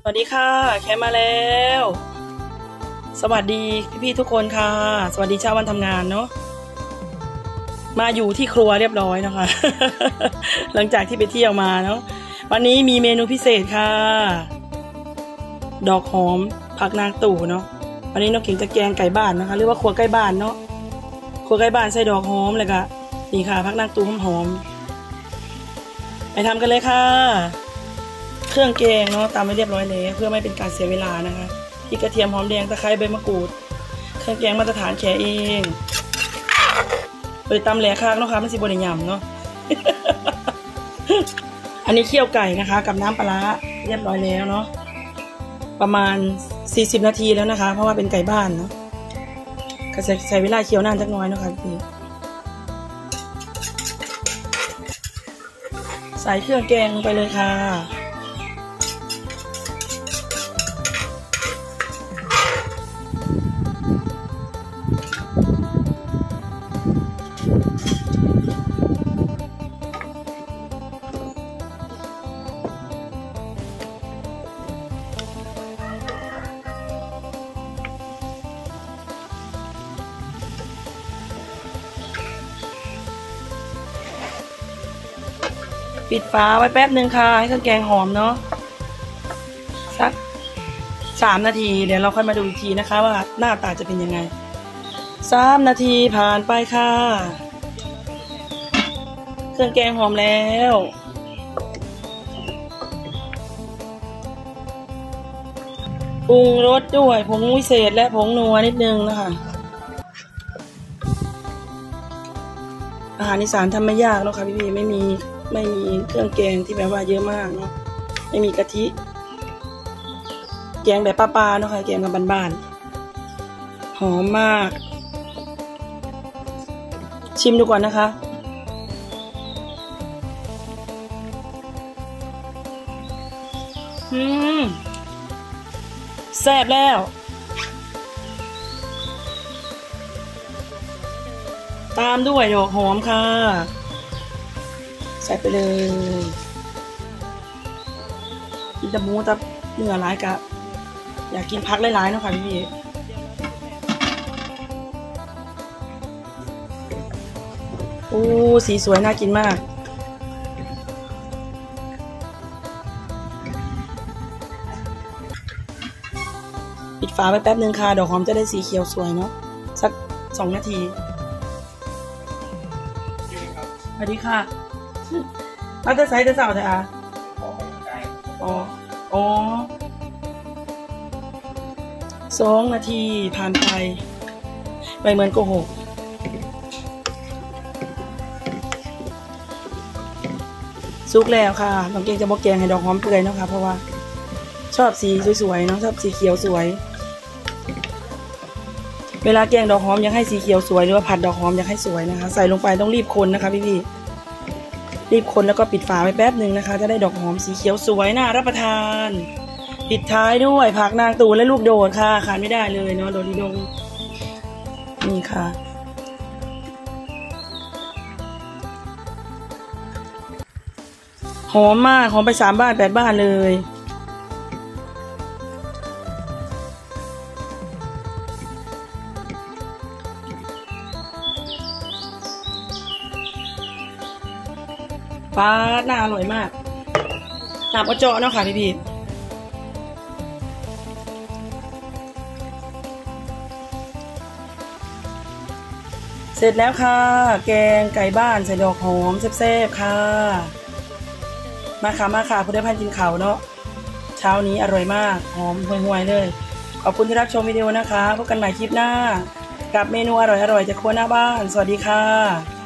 สวัสดีค่ะแคมมาแล้วสวัสดีพี่ๆทุกคนค่ะสวัสดีเช้าวันทำงานเนาะมาอยู่ที่ครัวเรียบร้อยนะคะ หลังจากที่ไปเที่ยวมาเนาะวันนี้มีเมนูพิเศษค่ะดอกหอมผักนางตู่เนาะวันนี้น้องเก่งจะแกงไก่บ้านนะคะหรือว่าครัวใกล้บ้านเนาะครัวใกล้บ้านใส่ดอกหอมเลยค่ะนี่ค่ะผักนางตู่หอมไปทำกันเลยค่ะเครื่องแกงเนาะตามไว้เรียบร้อยเลยเพื่อไม่เป็นการเสียเวลานะคะพริกกระเทียมหอมแดงตะไคร้ใบมะกรูดเครื่องแกงมาตรฐานแขเองเปิดตำแหลกค้างเนาะค่ะไม่สิบนยำเนาะ อันนี้เคี่ยวไก่นะคะกับน้ำปลาเรียบร้อยแล้วเนาะประมาณ40 นาทีแล้วนะคะเพราะว่าเป็นไก่บ้านเนาะก็ใช้เวลาเคี่ยวนานจักน้อยเนาะค่ะพี่ใส่เครื่องแกงไปเลยค่ะปิดฝาไว้แป๊บนึงค่ะให้เครื่องแกงหอมเนาะสัก3 นาทีเดี๋ยวเราค่อยมาดูอีกทีนะคะว่าหน้าตาจะเป็นยังไง3 นาทีผ่านไปค่ะเครื่องแกงหอมแล้วปรุงรสด้วยผงวิเศษและผงนัวนิดนึงนะคะอาหารอีสานทำไม่ยากเนาะค่ะพี่ๆไม่มีเครื่องแกงที่แบบว่าเยอะมากเนาะไม่มีกะทิแกงแบบป้าๆเนาะค่ะแกงแบบบ้านๆหอมมากชิมดูก่อนนะคะแซ่บแล้วตามด้วยดอกหอมค่ะใส่ไปเลยกินตะมูตะเนื้อหลายกะอยากกินพักหลายๆเนาะค่ะพี่โอ้สีสวยน่ากินมากปิดฝาไว้แป๊บนึงค่ะดอกหอมจะได้สีเขียวสวยเนาะสัก2 นาทีสวัสดีค่ะมาจะใส่จะเสาแต่อ๋อ2 นาทีผ่านไปไปเหมือนโกหกซุกแล้วค่ะน้องเก่งจะบอกแกงให้ดอกหอมเปื่อยเนาะค่ะเพราะว่าชอบสีสวยๆเนาะชอบสีเขียวสวยเวลาแกงดอกหอมอยากให้สีเขียวสวยหรือว่าผัดดอกหอมอยากให้สวยนะคะใส่ลงไปต้องรีบคนนะคะพี่รีบคนแล้วก็ปิดฝาไว้แป๊บหนึ่งนะคะจะได้ดอกหอมสีเขียวสวยน่ารับประทานปิดท้ายด้วยผักนางตู่และลูกโดดค่ะขาดไม่ได้เลยเนาะโดดีดงนี่ค่ะหอมมากหอมไป3 บ้าน 8 บ้านเลยฟ้าน่าอร่อยมากน้ำกระเจาะเนาะค่ะพี่เสร็จแล้วค่ะแกงไก่บ้านใส่ดอกหอมแซ่บๆค่ะมาค่ะผู้ได้พันกินเขาเนาะเช้านี้อร่อยมากหอมห่วยๆเลยขอบคุณที่รับชมวิดีโอนะคะพบกันใหม่คลิปหน้ากับเมนูอร่อยๆจากครัวหน้าบ้านสวัสดีค่ะ